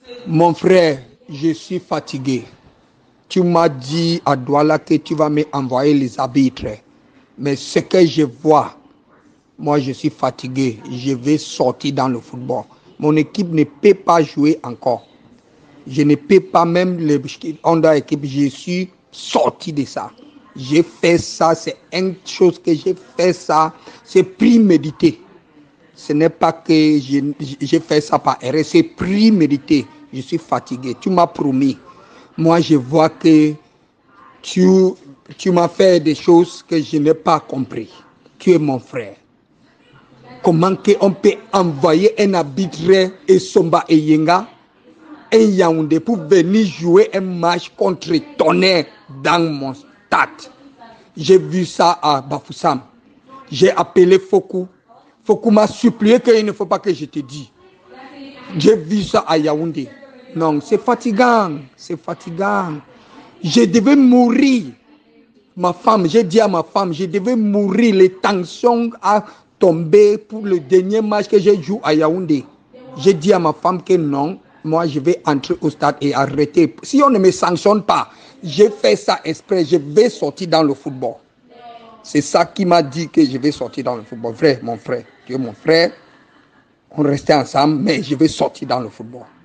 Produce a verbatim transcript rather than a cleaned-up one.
Mon frère, je suis fatigué. Tu m'as dit à Douala que tu vas me envoyer les arbitres. Mais ce que je vois, moi je suis fatigué. Je vais sortir dans le football. Mon équipe ne peut pas jouer encore. Je ne peux pas même le Honda équipe. Je suis sorti de ça. J'ai fait ça, c'est une chose que j'ai fait ça. C'est prémédité. Ce n'est pas que j'ai fait ça par erreur, c'est prémédité. Je suis fatigué. Tu m'as promis. Moi, je vois que tu, tu m'as fait des choses que je n'ai pas compris. Tu es mon frère. Comment on peut envoyer un arbitre et Somba et Yenga, un Yaoundé pour venir jouer un match contre Tonnerre dans mon stade? J'ai vu ça à Bafoussam. J'ai appelé Fokou. Fokou m'a supplié qu'il ne faut pas que je te dise. J'ai vu ça à Yaoundé. Non, c'est fatigant. C'est fatigant. Je devais mourir. Ma femme, j'ai dit à ma femme, je devais mourir. Les tensions à tomber pour le dernier match que j'ai joué à Yaoundé. J'ai dit à ma femme que non, moi je vais entrer au stade et arrêter. Si on ne me sanctionne pas, j'ai fait ça exprès, je vais sortir dans le football. C'est ça qui m'a dit que je vais sortir dans le football. Frère, mon frère, tu es mon frère. On restait ensemble, mais je vais sortir dans le football.